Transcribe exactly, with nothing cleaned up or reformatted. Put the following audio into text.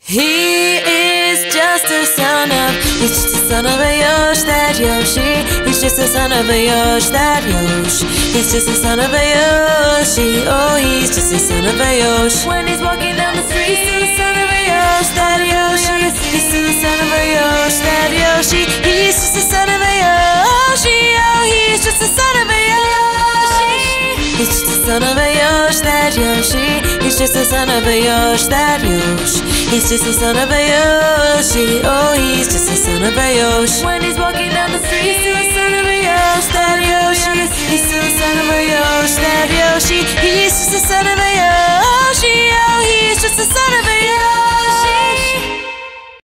He is just a son of, he's just a son of a Yosh, that Yoshi. He's just a son of a Yosh, that Yosh. He's just a son of a Yoshi. Oh, he's just a son of a Yosh. When he's walking down the street, he's still a son of a Yosh, that Yoshi. He's still a son of a Yosh, that Yoshi. He's just a son of a Yoshi. Oh, he's just a son of a Yoshi. He's just a son of a Yosh, that Yoshi. He's just a son of a Yosh, that Yosh. He's just a son of a Yoshi. Oh, he's just a son of a Yosh. When he's walking